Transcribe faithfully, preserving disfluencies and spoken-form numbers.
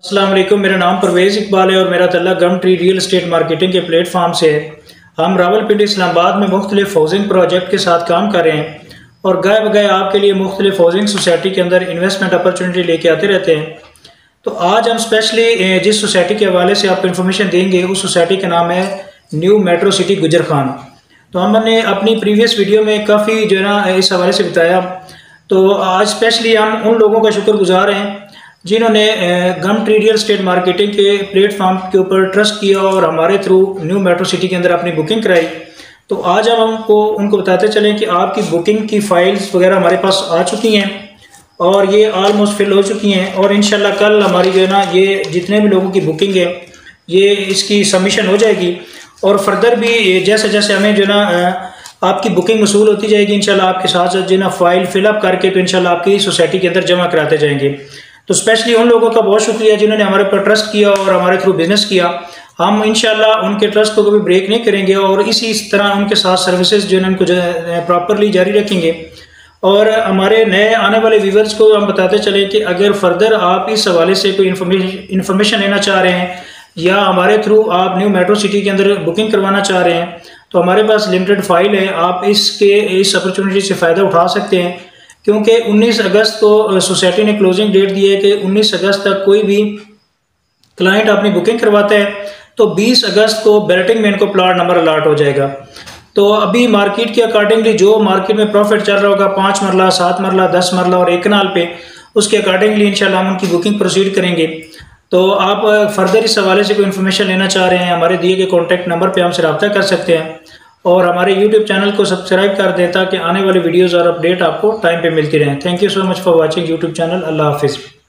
अस्सलाम वालेकुम, मेरा नाम परवेज़ इकबाल है और मेरा तल्लुक़ gum tree real estate marketing के प्लेटफॉर्म से है। हम रावलपिंडी इस्लामाबाद में मुख्तलिफ हाउसिंग प्रोजेक्ट के साथ काम कर रहे हैं और गए बगए आपके लिए मुख्तलिफ हाउसिंग सोसाइटी के अंदर इन्वेस्टमेंट अपॉर्चुनिटी लेके आते रहते हैं। तो आज हम स्पेशली जिस सोसाइटी के हवाले से आपको इन्फॉर्मेशन देंगे उस सोसाइटी का नाम है न्यू मेट्रो सिटी गुजर खान। तो हमने अपनी प्रीवियस वीडियो में काफ़ी जो है ना इस हवाले से बताया। तो आज स्पेशली हम उन लोगों का शुक्रगुजार हैं जिन्होंने gum tree real estate marketing के प्लेटफॉर्म के ऊपर ट्रस्ट किया और हमारे थ्रू न्यू मेट्रो सिटी के अंदर अपनी बुकिंग कराई। तो आज हम हमको उनको बताते चलें कि आपकी बुकिंग की फ़ाइल्स वगैरह हमारे पास आ चुकी हैं और ये आलमोस्ट फिल हो चुकी हैं और इंशाल्लाह कल हमारी जो है ना ये जितने भी लोगों की बुकिंग है ये इसकी सबमिशन हो जाएगी और फर्दर भी जैसे जैसे हमें जो ना आपकी बुकिंग वसूल होती जाएगी इंशाल्लाह आपके साथ साथ जो ना फाइल फिलअप करके तो इंशाल्लाह आपकी सोसाइटी के अंदर जमा कराते जाएंगे। तो स्पेशली उन लोगों का बहुत शुक्रिया जिन्होंने हमारे पर ट्रस्ट किया और हमारे थ्रू बिजनेस किया। हम इंशाल्लाह उनके ट्रस्ट को कभी ब्रेक नहीं करेंगे और इसी इस तरह उनके साथ सर्विसेज जो है उनको प्रॉपरली जारी रखेंगे। और हमारे नए आने वाले व्यूवर्स को हम बताते चलें कि अगर फर्दर आप इस हवाले से कोई इन्फॉर्मेशन लेना चाह रहे हैं या हमारे थ्रू आप न्यू मेट्रो सिटी के अंदर बुकिंग करवाना चाह रहे हैं तो हमारे पास लिमिटेड फाइल है, आप इसके इस अपॉर्चुनिटी से फ़ायदा उठा सकते हैं क्योंकि उन्नीस अगस्त को सोसाइटी ने क्लोजिंग डेट दी है कि उन्नीस अगस्त तक कोई भी क्लाइंट अपनी बुकिंग करवाता है तो बीस अगस्त को बैलेटिंग में इनको प्लाट नंबर अलाट हो जाएगा। तो अभी मार्केट के अकॉर्डिंगली जो मार्केट में प्रॉफिट चल रहा होगा पाँच मरला, सात मरला, दस मरला और एक कनाल पे, उसके अकॉर्डिंगली इंशाल्लाह हम उनकी बुकिंग प्रोसीड करेंगे। तो आप फर्दर इस हवाले से कोई इन्फॉर्मेशन लेना चाह रहे हैं हमारे दिए गए कॉन्टैक्ट नंबर पर हमसे रब्ता कर सकते हैं और हमारे यूट्यूब चैनल को सब्सक्राइब कर दें ताकि आने वाले वीडियोज़ और अपडेट आपको टाइम पे मिलती रहें। Thank you so much for watching YouTube channel. अल्लाह हाफिज़।